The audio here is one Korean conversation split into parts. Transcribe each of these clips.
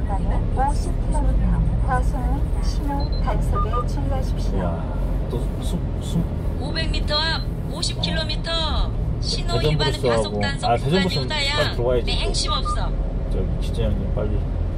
방면에 50km 과속 신호 단속에 주의하십시오. 야, 또 500m 앞 50km 신호 위반 대전버스하고 과속 단속 대전버스는 구간이 빨리 오다야. 들어와야지. 내 행심 없어. 저기 기재형님 빨리.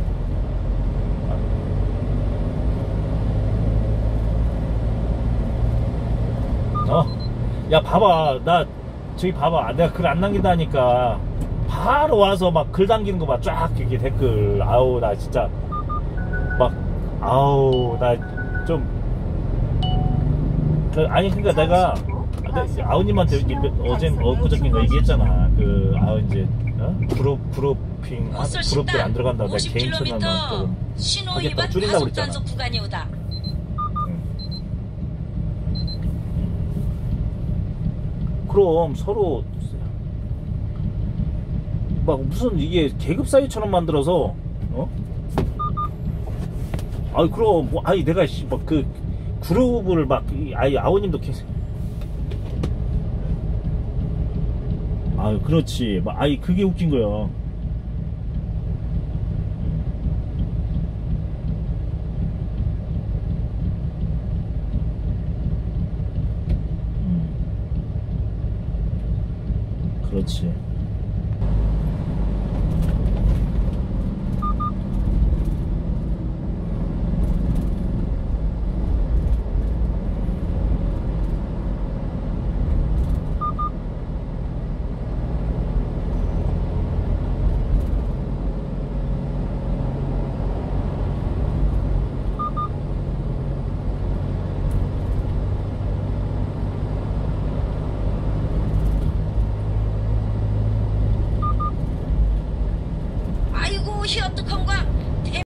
야 봐봐, 나 저기 봐봐, 내가 글 안 남긴다니까 바로 와서 막 글 남기는 거 봐. 쫙 이렇게 댓글. 아우 나 진짜 막 아우 나 좀 아니 그러니까 내가 아우님한테 어제 엊그저께인가 얘기했잖아. 그 아우 이제 그룹핑 그룹들 안 들어간다고 내가 개인 채널만 조금 신호 하겠다고 위반 줄인다고 과속 그랬잖아. 단속 구간이 오다. 그럼 서로 막 무슨 이게 계급 사이처럼 만들어서 아이 그럼 뭐 아이 내가 막 그 그룹을 막 아이 아우님도 계속 아유 그렇지 막 아이 그게 웃긴 거야. 그렇지.